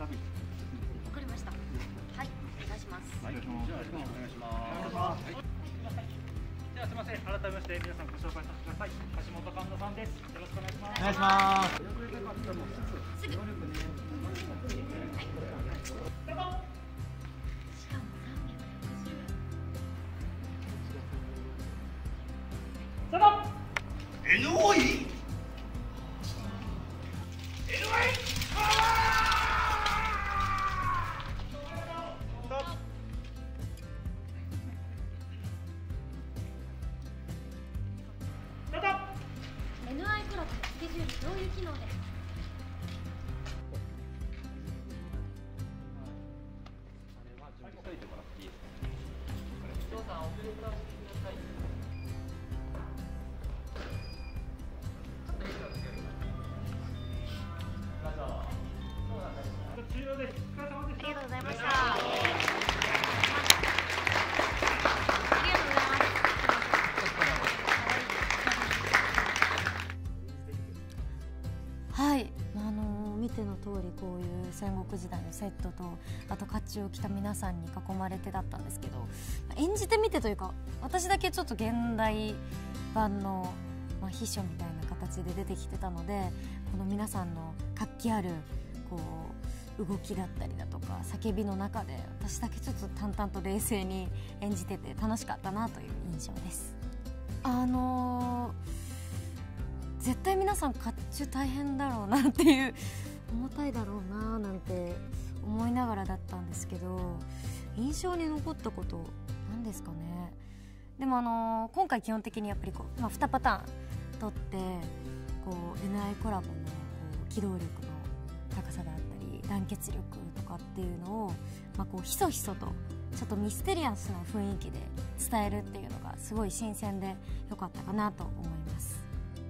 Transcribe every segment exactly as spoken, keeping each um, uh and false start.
わかりました。はい、お願いします。はい、じゃあお願いします。ではすみません、改めまして皆さんご紹介させてください。橋本環奈さんです。よろしくお願いします。お願いします。すぐ。エヌオーイー？ エヌオーイー？ エヌアイ コラボスケジュール共有機能で。ありがとうございました。ありがとうございます。はい、あのー、見ての通りこういう戦国時代のセットとあと甲冑を着た皆さんに囲まれてだったんですけど、演じてみてというか私だけちょっと現代版の、まあ、秘書みたいな形で出てきてたので、この皆さんの活気あるこう動きだったりだとか叫びの中で私だけちょっと淡々と冷静に演じてて楽しかったなという印象です。あのー、絶対皆さん甲冑大変だろうなっていう重たいだろうななんて思いながらだったんですけど、印象に残ったことなんですかね。でもあのー、今回基本的にやっぱりこう、まあ、にパターン取ってこう エヌアイ コラボのこう機動力の高さだったり団結力とかっていうのを、まあ、こうひそひそとちょっとミステリアスな雰囲気で伝えるっていうのがすごい新鮮で良かったかなと思います。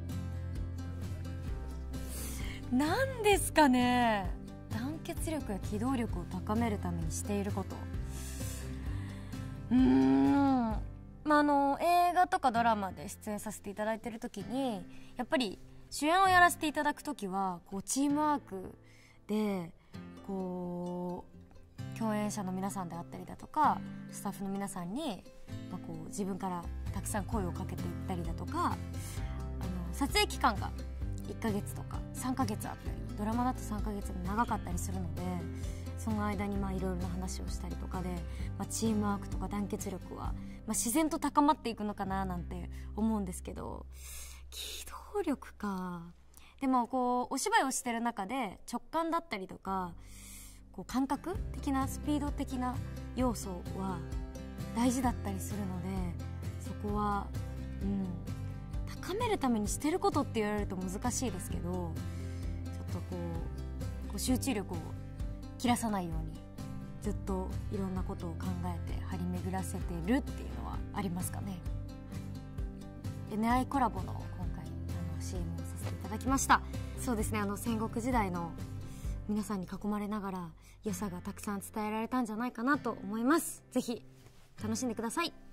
なんですかね、団結力や機動力を高めるためにしていること、うーん、まあ、あの映画とかドラマで出演させていただいている時にやっぱり主演をやらせていただく時はこうチームワークでこう共演者の皆さんであったりだとかスタッフの皆さんに、まあ、こう自分からたくさん声をかけていったりだとか、あの撮影期間がいっかげつとかさんかげつあったり、ドラマだとさんかげつも長かったりするので、その間にいろいろな話をしたりとかで、まあ、チームワークとか団結力は、まあ、自然と高まっていくのかななんて思うんですけど、機動力か。でもこうお芝居をしてる中で直感だったりとかこう感覚的なスピード的な要素は大事だったりするので、そこは、うん、高めるためにしてることって言われると難しいですけど、ちょっとこう、こう集中力を切らさないようにずっといろんなことを考えて張り巡らせてるっていうのはありますかね。 エヌアイ コラボの今回あの シーエム をさせていただきました。そうですね、あの戦国時代の皆さんに囲まれながら良さがたくさん伝えられたんじゃないかなと思います。ぜひ楽しんでください。